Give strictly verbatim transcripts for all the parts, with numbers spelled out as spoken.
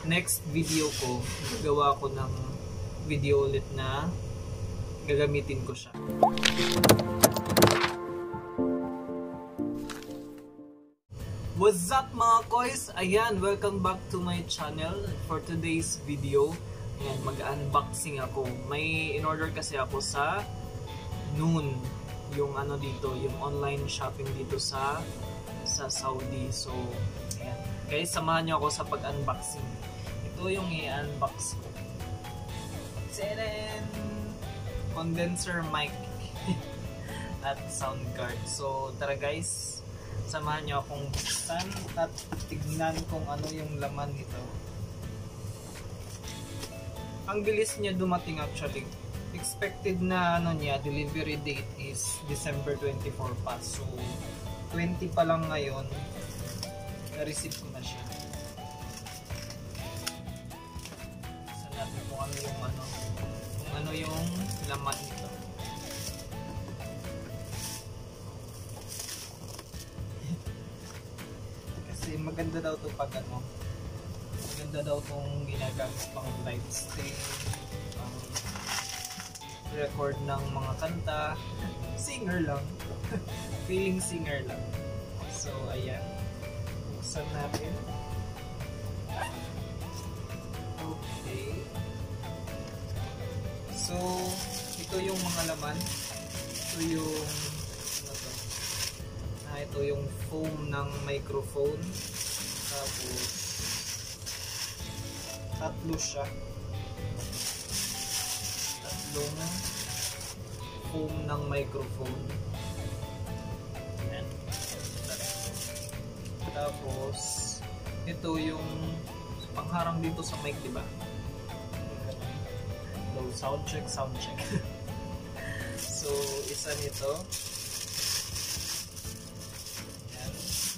next video ko, gagawa ko ng video ulit na gagamitin ko siya. What's up mga koys? Ayan, welcome back to my channel. For today's video, ayan, mag-unboxing ako. May in-order kasi ako sa noon, yung ano dito, yung online shopping dito sa sa Saudi. So, ayan. Guys, samahan niyo ako sa pag-unboxing. Ito yung i-unbox ko. Tadaan! Condenser mic at sound card. So, tara guys, samahan niyo akong buksan at tignan kung ano yung laman nito. Ang bilis niya dumating actually. Expected na ano niya, delivery date is December twenty-four pa. So, twenty pa lang ngayon, na-receive ko na siya. Sa natin kung ano yung ano, kung ano yung laman nito. Kasi maganda daw to pag ano, maganda daw tong ginagamit pang live stream, pang record ng mga kanta, singer lang. Feeling singer lang. So, ayan. Buksan natin. Okay. So, ito yung mga laman. Ito yung ano to? Ah, ito yung foam ng microphone. Tapos tatlo siya. Tatlong foam ng microphone. Tapos, ito yung pangharang dito sa mic, diba? Low sound check, sound check. So, isa nito. Ayan.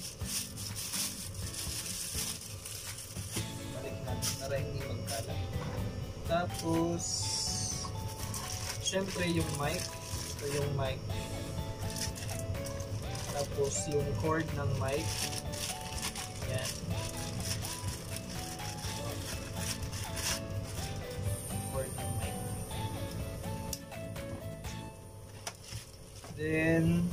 Balik natin para hindi magkalat. Tapos, syempre yung mic. Ito yung mic. Tapos, yung cord ng mic. Yan. Cord ng mic. Then,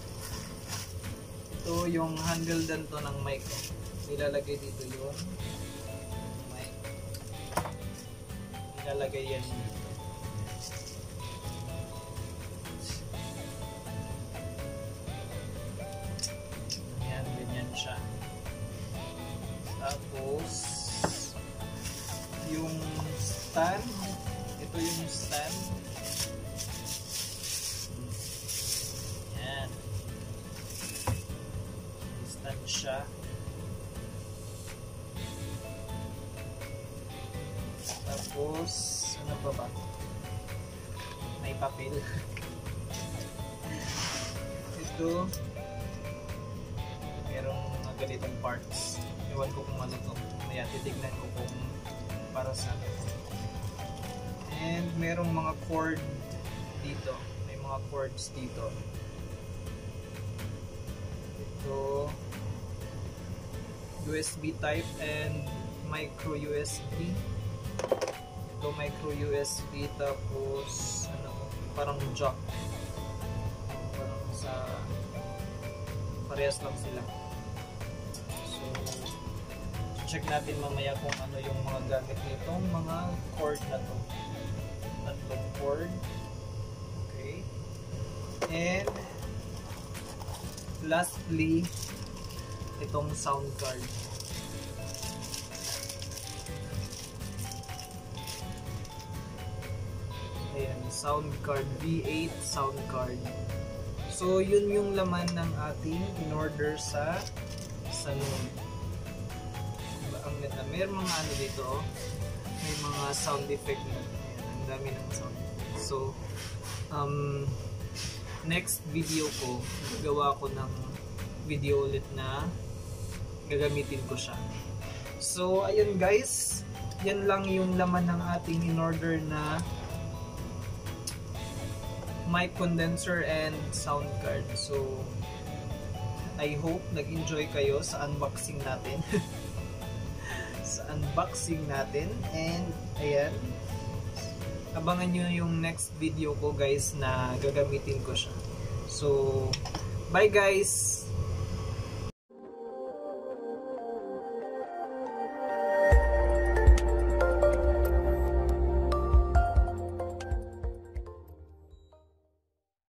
ito yung handle din to ng mic. Nilalagay dito yun. Mic. Nilalagay yan dito. Yan, ganyan siya. Tapos, yung stand, ito yung stand. Yan. Stand siya. Tapos, ano pa ba? May papel. Ito, merong mga ganitong parts. Iwan ko kung ano to. Kaya titignan ko kung para sa. And merong mga cord dito. May mga cords dito. Ito U S B type and micro U S B. Ito micro U S B tapos ano, parang jack. Parang sa parehas lang sila. Check natin mamaya kung ano yung mga gamit nitong mga cord na to. Tatlong cord. Okay. And lastly, itong sound card. Ayan, sound card. B eight sound card. So, yun yung laman ng ating in-order sa sa noon. Ang ganda. Mayroon mga ano dito, oh. May mga sound effect na. Ayan, ang dami ng sound effect. So, um, next video ko, gagawa ko ng video ulit na gagamitin ko siya. So, ayun guys. Yan lang yung laman ng ating in-order na mic condenser and sound card. So, I hope nag-enjoy kayo sa unboxing natin. Sa unboxing natin. And ayan, abangan nyo yung next video ko guys na gagamitin ko siya. So bye guys!